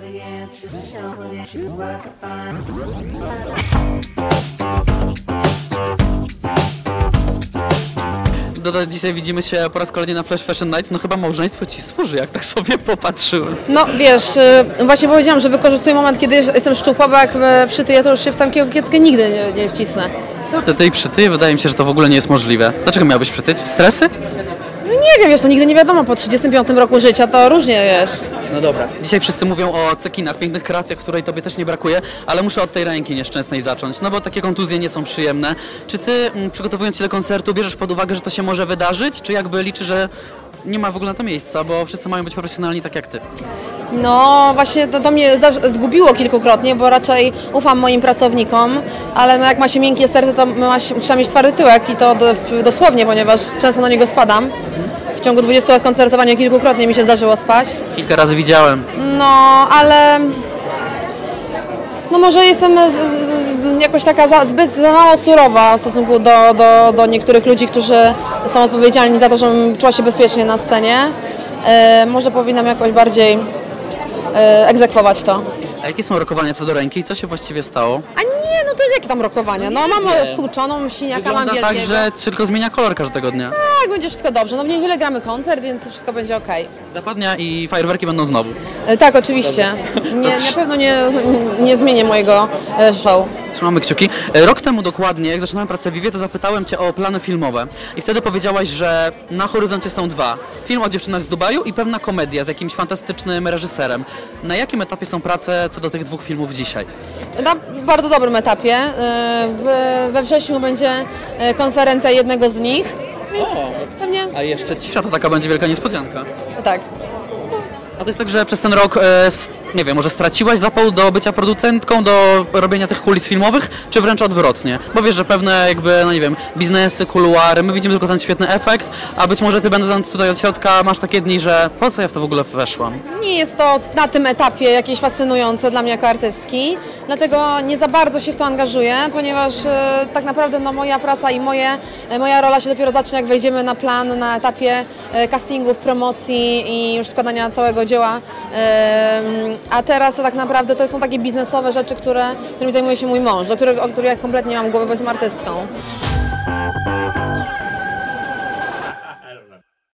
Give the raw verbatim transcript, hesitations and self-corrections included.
Doda, dzisiaj widzimy się po raz kolejny na Flash Fashion Night. No chyba małżeństwo ci służy, jak tak sobie popatrzyłem. No wiesz, właśnie powiedziałam, że wykorzystuję moment, kiedy jestem szczupła, bo jak przytyję, to już się w takiego kieckę nigdy nie, nie wcisnę. Ty, ty przytyje? Wydaje mi się, że to w ogóle nie jest możliwe. Dlaczego miałbyś przytyć? Stresy? No nie wiem, wiesz, to nigdy nie wiadomo, po trzydziestym piątym roku życia to różnie, wiesz. No dobra. Dzisiaj wszyscy mówią o cekinach, pięknych kreacjach, której tobie też nie brakuje, ale muszę od tej ręki nieszczęsnej zacząć, no bo takie kontuzje nie są przyjemne. Czy ty, m, przygotowując się do koncertu, bierzesz pod uwagę, że to się może wydarzyć, czy jakby liczysz, że nie ma w ogóle na to miejsca, bo wszyscy mają być profesjonalni tak jak ty? No właśnie to, to mnie zgubiło kilkukrotnie, bo raczej ufam moim pracownikom, ale no jak ma się miękkie serce, to ma się, trzeba mieć twardy tyłek i to do, dosłownie, ponieważ często na niego spadam. W ciągu dwudziestu lat koncertowania kilkukrotnie mi się zdarzyło spaść. Kilka razy widziałem. No, ale no może jestem z, z, jakoś taka za, zbyt za mało surowa w stosunku do, do, do niektórych ludzi, którzy są odpowiedzialni za to, żebym czuła się bezpiecznie na scenie. E, może powinnam jakoś bardziej e, egzekwować to. A jakie są rokowania co do ręki i co się właściwie stało? A nie, no to jakie tam rokowania? No mam stłuczoną, siniaka mam Wygląda wielkiego. tak, że tylko zmienia kolor każdego dnia. Tak, będzie wszystko dobrze. No w niedzielę gramy koncert, więc wszystko będzie okej. Zapadnia i fajerwerki będą znowu. E, tak, oczywiście. Nie, na pewno nie, nie zmienię mojego e, show. Trzymamy kciuki. Rok temu dokładnie, jak zaczynałem pracę w Vivie, to zapytałem Cię o plany filmowe. I wtedy powiedziałaś, że na horyzoncie są dwa. Film o dziewczynach z Dubaju i pewna komedia z jakimś fantastycznym reżyserem. Na jakim etapie są prace co do tych dwóch filmów dzisiaj? Na bardzo dobrym etapie. E, w, we wrześniu będzie e, konferencja jednego z nich, więc O. pewnie A jeszcze cisza, to taka będzie wielka niespodzianka. tak. A to jest tak, że przez ten rok, e, s- nie wiem, może straciłaś zapał do bycia producentką, do robienia tych kulis filmowych, czy wręcz odwrotnie? Bo wiesz, że pewne jakby, no nie wiem, biznesy, kuluary, my widzimy tylko ten świetny efekt, a być może ty będąc tutaj od środka masz takie dni, że po co ja w to w ogóle weszłam? Nie jest to na tym etapie jakieś fascynujące dla mnie jako artystki, dlatego nie za bardzo się w to angażuję, ponieważ e, tak naprawdę no, moja praca i moje, e, moja rola się dopiero zacznie, jak wejdziemy na plan, na etapie e, castingów, promocji i już składania całego dzieła. E, a teraz tak naprawdę to są takie biznesowe rzeczy, które, którymi zajmuje się mój mąż, do którego, o których ja kompletnie nie mam głowy, bo jestem artystką.